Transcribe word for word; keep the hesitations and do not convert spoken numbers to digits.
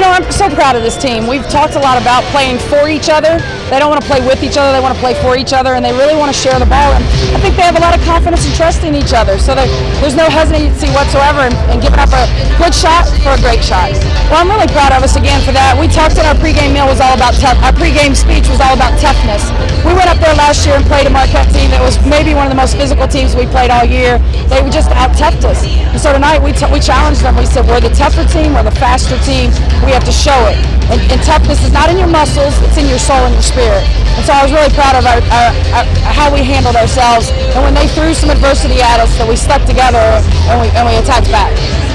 know, I'm so proud of this team. We've talked a lot about playing for each other. They don't want to play with each other, they want to play for each other, and they really want to share the ball. And I think they have a lot of confidence and trust in each other. So they, there's no hesitancy whatsoever in, in giving up a good shot for a great shot. Well, I'm really proud of us again for that. We talked in our pregame meal was all about tough. Our pregame speech was all about toughness. We went up there last year and played a Marquette team that was maybe one of the most physical teams we played all year. They just out-toughed us. And so tonight we, t we challenged them. We said, we're the tougher team, we're the faster team. We have to show it. And, and toughness is not in your muscles, it's in your soul and your spirit. And so I was really proud of our, our, our, how we handled ourselves. And when they threw some adversity at us, that we stuck together and we, and we attacked back.